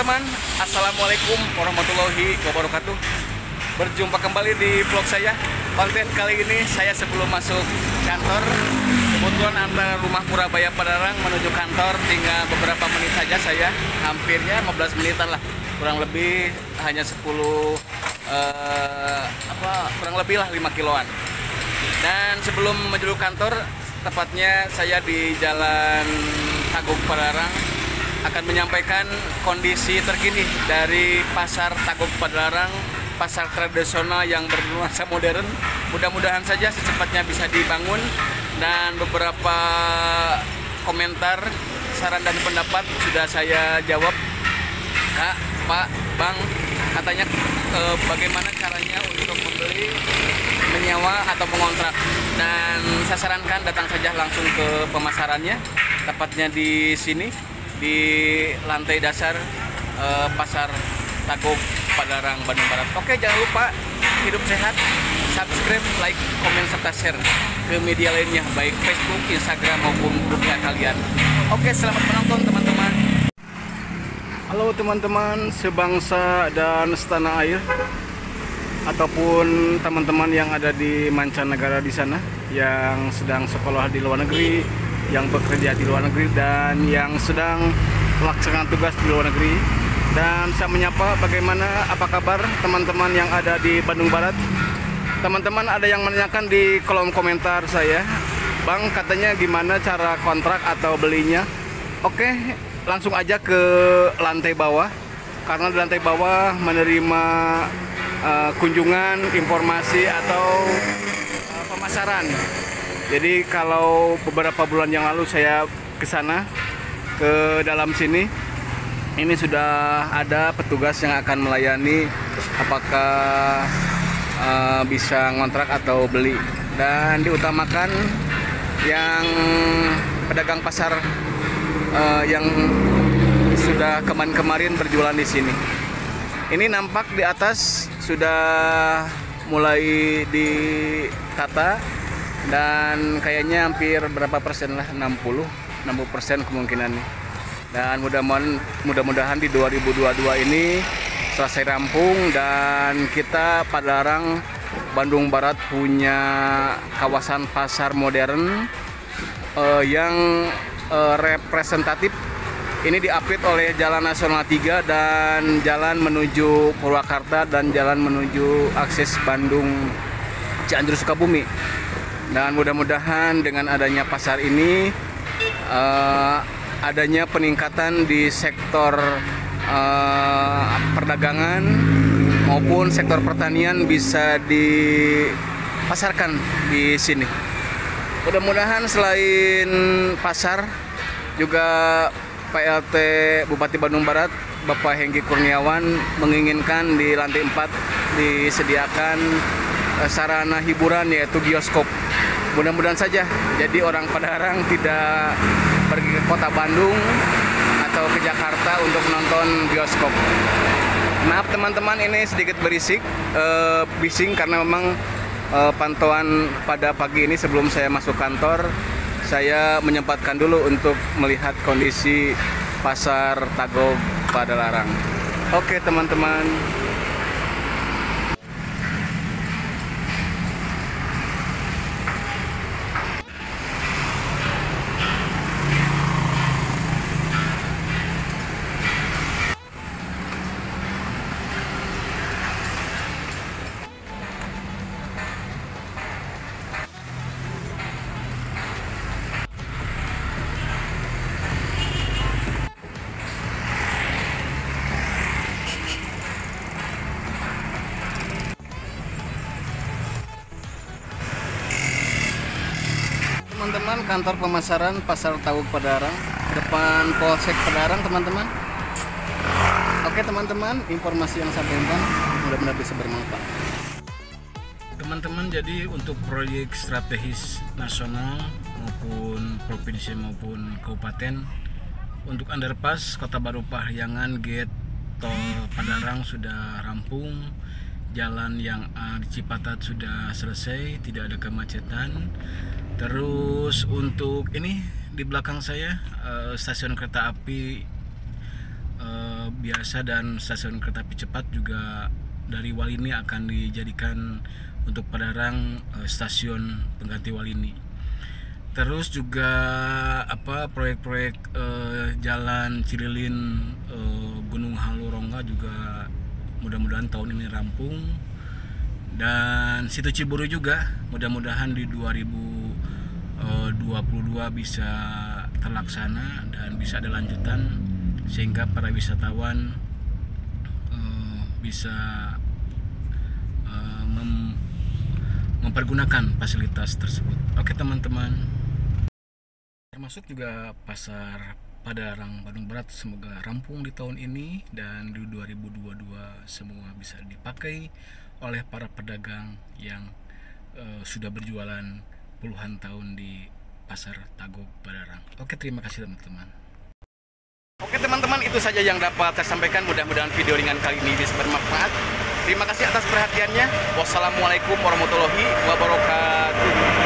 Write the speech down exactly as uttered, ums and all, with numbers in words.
teman-teman, assalamualaikum warahmatullahi wabarakatuh. Berjumpa kembali di vlog saya. Konten kali ini saya sebelum masuk kantor, kebetulan antara rumah Purabaya Padalarang menuju kantor tinggal beberapa menit saja, saya hampirnya lima belas menitan lah, kurang lebih hanya sepuluh eh, apa kurang lebih lah lima kiloan. Dan sebelum menuju kantor, tepatnya saya di Jalan Tagog Padalarang akan menyampaikan kondisi terkini dari Pasar Tagog Padalarang, pasar tradisional yang bernuansa modern. Mudah-mudahan saja secepatnya bisa dibangun, dan beberapa komentar, saran dan pendapat sudah saya jawab. Kak, Pak, Bang, katanya eh, bagaimana caranya untuk membeli, menyewa atau mengontrak. Dan saya sarankan datang saja langsung ke pemasarannya, tepatnya di sini di lantai dasar eh, Pasar Tagog Padalarang, Bandung Barat. Oke, jangan lupa hidup sehat, subscribe, like, komen, serta share ke media lainnya, baik Facebook, Instagram maupun grupnya kalian. Oke, selamat menonton teman-teman. Halo teman-teman sebangsa dan setanah air, ataupun teman-teman yang ada di mancanegara di sana, yang sedang sekolah di luar negeri, yang bekerja di luar negeri, dan yang sedang melaksanakan tugas di luar negeri. Dan saya menyapa, bagaimana, apa kabar teman-teman yang ada di Bandung Barat. Teman-teman ada yang menanyakan di kolom komentar saya, Bang, katanya gimana cara kontrak atau belinya. Oke, langsung aja ke lantai bawah, karena di lantai bawah menerima uh, kunjungan, informasi atau uh, pemasaran. Jadi kalau beberapa bulan yang lalu saya ke sana, ke dalam sini, ini sudah ada petugas yang akan melayani apakah uh, bisa ngontrak atau beli. Dan diutamakan yang pedagang pasar uh, yang sudah kemarin-kemarin berjualan di sini. Ini nampak di atas sudah mulai ditata, dan kayaknya hampir berapa persen lah, enam puluh persen kemungkinan nih. Dan mudah-mudahan mudah-mudahan di dua ribu dua puluh dua ini selesai rampung, dan kita Padalarang Bandung Barat punya kawasan pasar modern uh, yang uh, representatif. Ini diapit oleh Jalan Nasional tiga dan jalan menuju Purwakarta dan jalan menuju akses Bandung Cianjur Sukabumi. Dan mudah-mudahan dengan adanya pasar ini, uh, adanya peningkatan di sektor uh, perdagangan maupun sektor pertanian bisa dipasarkan di sini. Mudah-mudahan selain pasar, juga P L T Bupati Bandung Barat Bapak Hengki Kurniawan menginginkan di lantai empat disediakan uh, sarana hiburan, yaitu bioskop. Mudah-mudahan saja jadi orang Padalarang tidak pergi ke kota Bandung atau ke Jakarta untuk menonton bioskop. Maaf teman-teman, ini sedikit berisik, uh, bising karena memang uh, pantauan pada pagi ini sebelum saya masuk kantor, saya menyempatkan dulu untuk melihat kondisi Pasar Tagog Padalarang. Oke teman-teman. Teman-teman, kantor pemasaran Pasar Tagog Padalarang, depan Polsek Padalarang teman-teman. Oke teman-teman, informasi yang saya berikan mudah-mudahan bisa bermanfaat. Teman-teman, jadi untuk proyek strategis nasional maupun provinsi maupun kabupaten, untuk underpass Kota Baru Parahyangan Gate Tol Padalarang sudah rampung. Jalan yang A di Cipatat sudah selesai, tidak ada kemacetan. Terus untuk ini di belakang saya uh, stasiun kereta api uh, uh, biasa dan stasiun kereta api cepat juga dari Walini akan dijadikan untuk Padarang uh, stasiun pengganti Walini. Terus juga apa proyek-proyek uh, jalan Cililin uh, Gunung Halu Rongga juga mudah-mudahan tahun ini rampung. Dan situ Ciburu juga mudah-mudahan di dua ribu dua puluh dua bisa terlaksana dan bisa ada lanjutan sehingga para wisatawan uh, bisa uh, mem mempergunakan fasilitas tersebut. Oke teman-teman, termasuk juga pasar Padarang Bandung Barat semoga rampung di tahun ini dan di dua ribu dua puluh dua semua bisa dipakai oleh para pedagang yang uh, sudah berjualan puluhan tahun di Pasar Tagog Padarang. Oke, terima kasih teman-teman. Oke teman-teman, itu saja yang dapat saya sampaikan. Mudah-mudahan video ringan kali ini bisa bermanfaat. Terima kasih atas perhatiannya. Wassalamualaikum warahmatullahi wabarakatuh.